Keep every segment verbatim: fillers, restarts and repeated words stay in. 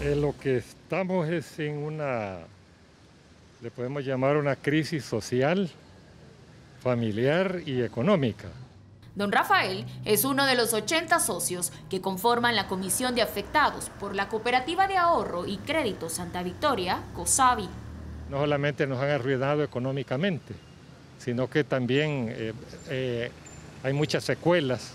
Eh, lo que estamos es en una, le podemos llamar una crisis social, familiar y económica. Don Rafael es uno de los ochenta socios que conforman la Comisión de Afectados por la Cooperativa de Ahorro y Crédito Santa Victoria, COSAVI. No solamente nos han arruinado económicamente, sino que también eh, eh, hay muchas secuelas,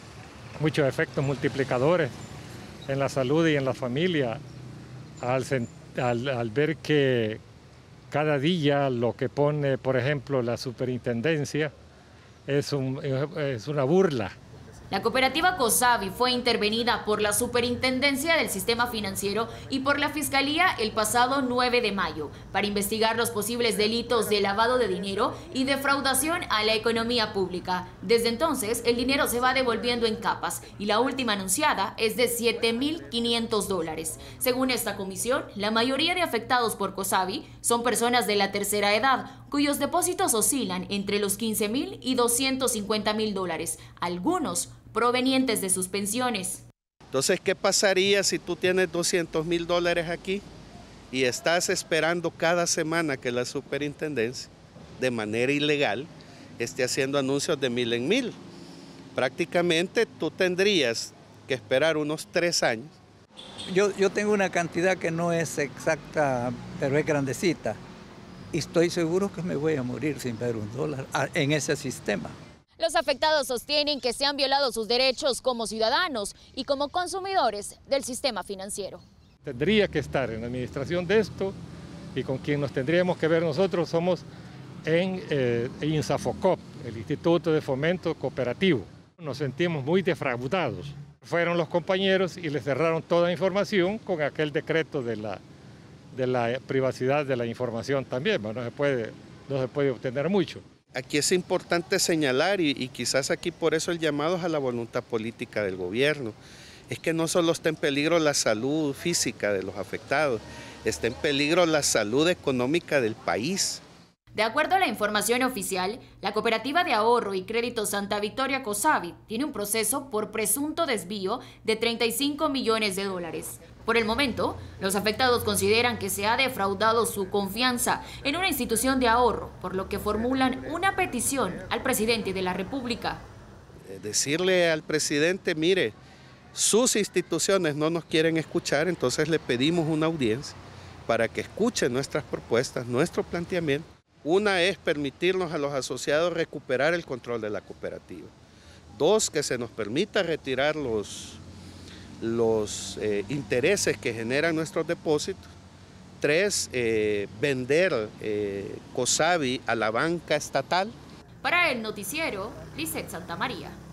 muchos efectos multiplicadores en la salud y en la familia, al, al, al ver que cada día lo que pone, por ejemplo, la superintendencia es, un, es una burla. La cooperativa COSAVI fue intervenida por la Superintendencia del Sistema Financiero y por la Fiscalía el pasado nueve de mayo para investigar los posibles delitos de lavado de dinero y defraudación a la economía pública. Desde entonces, el dinero se va devolviendo en capas y la última anunciada es de siete mil quinientos dólares. Según esta comisión, la mayoría de afectados por COSAVI son personas de la tercera edad, cuyos depósitos oscilan entre los quince mil y doscientos cincuenta mil dólares, algunos provenientes de sus pensiones. Entonces, ¿qué pasaría si tú tienes doscientos mil dólares aquí y estás esperando cada semana que la superintendencia, de manera ilegal, esté haciendo anuncios de mil en mil? Prácticamente tú tendrías que esperar unos tres años. Yo, yo tengo una cantidad que no es exacta, pero es grandecita. Y estoy seguro que me voy a morir sin ver un dólar en ese sistema. Los afectados sostienen que se han violado sus derechos como ciudadanos y como consumidores del sistema financiero. Tendría que estar en la administración de esto y con quien nos tendríamos que ver nosotros somos en eh, INSAFOCOP, el Instituto de Fomento Cooperativo. Nos sentimos muy defraudados. Fueron los compañeros y les cerraron toda información con aquel decreto de la, de la privacidad de la información también. No se puede, no se puede obtener mucho. Aquí es importante señalar, y, y quizás aquí por eso el llamado es a la voluntad política del gobierno, es que no solo está en peligro la salud física de los afectados, está en peligro la salud económica del país. De acuerdo a la información oficial, la Cooperativa de Ahorro y Crédito Santa Victoria COSAVI tiene un proceso por presunto desvío de treinta y cinco millones de dólares. Por el momento, los afectados consideran que se ha defraudado su confianza en una institución de ahorro, por lo que formulan una petición al presidente de la República. Decirle al presidente, mire, sus instituciones no nos quieren escuchar, entonces le pedimos una audiencia para que escuche nuestras propuestas, nuestro planteamiento. Una es permitirnos a los asociados recuperar el control de la cooperativa. Dos, que se nos permita retirar los... los eh, intereses que generan nuestros depósitos. Tres, eh, vender eh, COSAVI a la banca estatal. Para el noticiero, Lizeth Santamaría.